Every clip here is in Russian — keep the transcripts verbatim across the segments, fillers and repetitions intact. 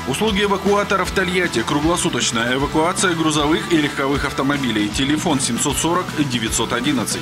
Услуги эвакуатора в Тольятти. Круглосуточная эвакуация грузовых и легковых автомобилей. Телефон семьсот сорок девятьсот одиннадцать.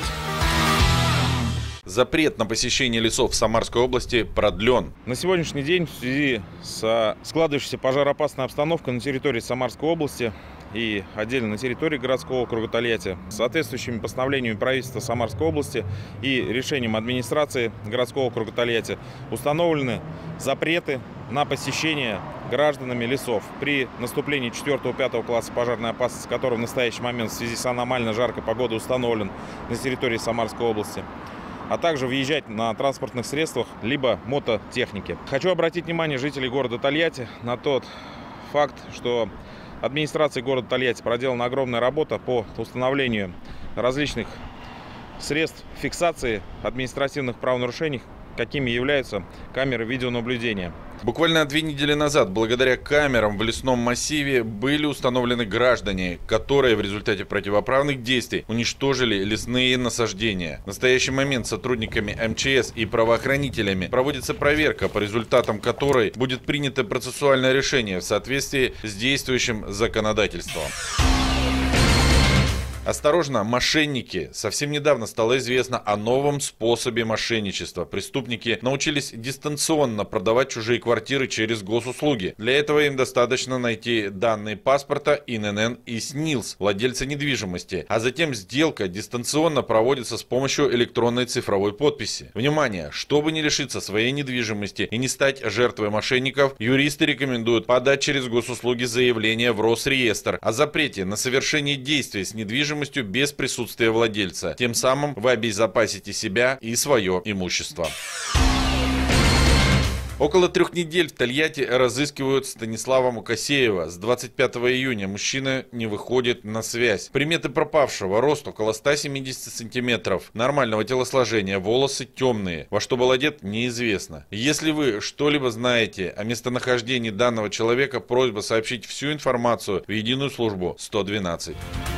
Запрет на посещение лесов в Самарской области продлен. На сегодняшний день в связи с складывающейся пожароопасной обстановкой на территории Самарской области и отдельно на территории городского округа Тольятти, соответствующими постановлениями правительства Самарской области и решением администрации городского округа Тольятти установлены запреты на посещение гражданами лесов при наступлении четвёртого-пятого класса пожарной опасности, который в настоящий момент в связи с аномально жаркой погодой установлен на территории Самарской области, а также въезжать на транспортных средствах либо мототехнике. Хочу обратить внимание жителей города Тольятти на тот факт, что администрацией города Тольятти проделана огромная работа по установлению различных средств фиксации административных правонарушений, какими являются камеры видеонаблюдения. Буквально две недели назад, благодаря камерам в лесном массиве, были установлены граждане, которые в результате противоправных действий уничтожили лесные насаждения. В настоящий момент сотрудниками эм че эс и правоохранителями проводится проверка, по результатам которой будет принято процессуальное решение в соответствии с действующим законодательством. Осторожно, мошенники! Совсем недавно стало известно о новом способе мошенничества. Преступники научились дистанционно продавать чужие квартиры через госуслуги. Для этого им достаточно найти данные паспорта, ин эн эн и снилс владельца недвижимости, а затем сделка дистанционно проводится с помощью электронной цифровой подписи. Внимание! Чтобы не лишиться своей недвижимости и не стать жертвой мошенников, юристы рекомендуют подать через госуслуги заявление в Росреестр о запрете на совершение действий с недвижимостью без присутствия владельца. Тем самым вы обезопасите себя и свое имущество. Около трех недель в Тольятти разыскивают Станислава Мукасеева. С двадцать пятого июня мужчина не выходит на связь. Приметы пропавшего: рост около ста семидесяти сантиметров, нормального телосложения, волосы темные. Во что был одет, неизвестно. Если вы что-либо знаете о местонахождении данного человека, просьба сообщить всю информацию в единую службу сто двенадцать.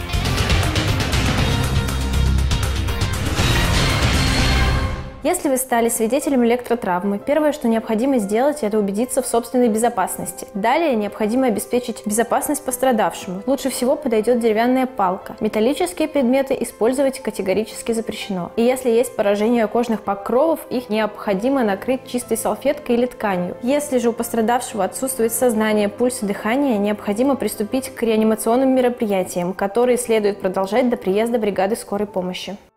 Если вы стали свидетелем электротравмы, первое, что необходимо сделать, это убедиться в собственной безопасности. Далее необходимо обеспечить безопасность пострадавшему. Лучше всего подойдет деревянная палка. Металлические предметы использовать категорически запрещено. И если есть поражение кожных покровов, их необходимо накрыть чистой салфеткой или тканью. Если же у пострадавшего отсутствует сознание, пульс и дыхание, необходимо приступить к реанимационным мероприятиям, которые следует продолжать до приезда бригады скорой помощи.